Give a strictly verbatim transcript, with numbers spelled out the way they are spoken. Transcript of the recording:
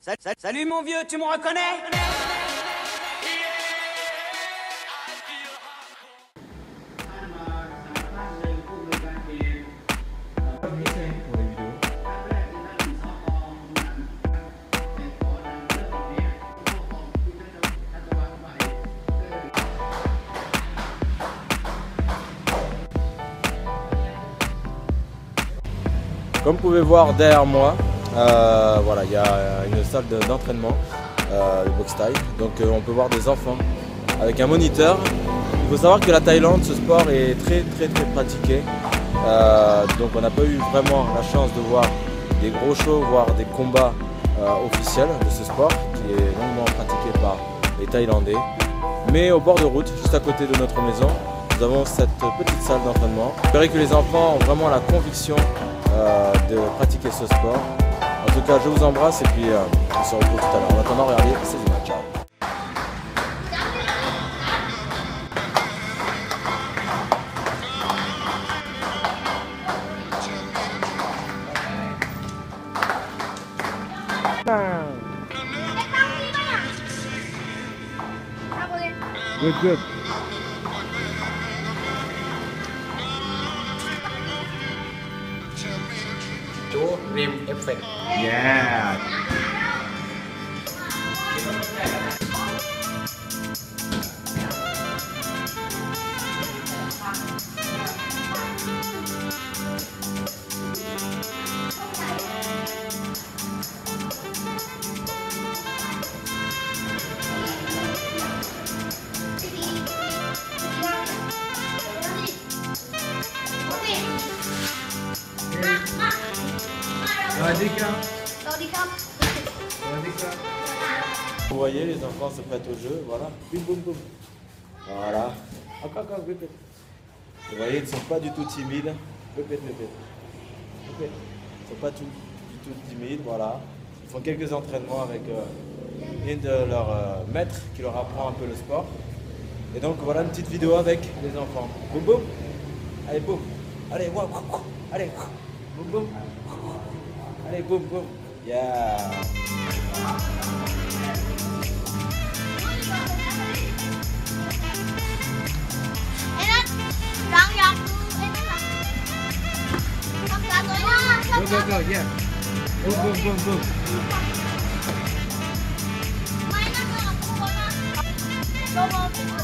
Salut mon vieux, tu me reconnais? Comme vous pouvez voir derrière moi, euh, voilà, il y a une salle d'entraînement euh, de boxe thaï. Donc euh, on peut voir des enfants avec un moniteur. Il faut savoir que la Thaïlande, ce sport est très très très pratiqué. Euh, donc on n'a pas eu vraiment la chance de voir des gros shows, voire des combats euh, officiels de ce sport qui est longuement pratiqué par les Thaïlandais. Mais au bord de route, juste à côté de notre maison, nous avons cette petite salle d'entraînement. J'espère que les enfants ont vraiment la conviction Euh, de pratiquer ce sport. En tout cas, je vous embrasse et puis euh, on se retrouve tout à l'heure. En attendant, regardez, c'est du match. Ciao. Good, good. Chú Rim Effect. Yeah. Vous voyez, les enfants se prêtent au jeu, voilà. Boum, boum, boum. Voilà. Encore, encore, répète. Vous voyez, ils ne sont pas du tout timides. Répète, répète. Répète. Ils ne sont pas tout, du tout timides, voilà. Ils font quelques entraînements avec euh, une de leurs euh, maîtres qui leur apprend un peu le sport. Et donc, voilà une petite vidéo avec les enfants. Boum, boum. Allez, boum. Allez, waouh. Allez. Boum, boum. Allez, boum, boum. Yeah. Go, go, go, yeah. Boom, boom, boom, boom. Go, go.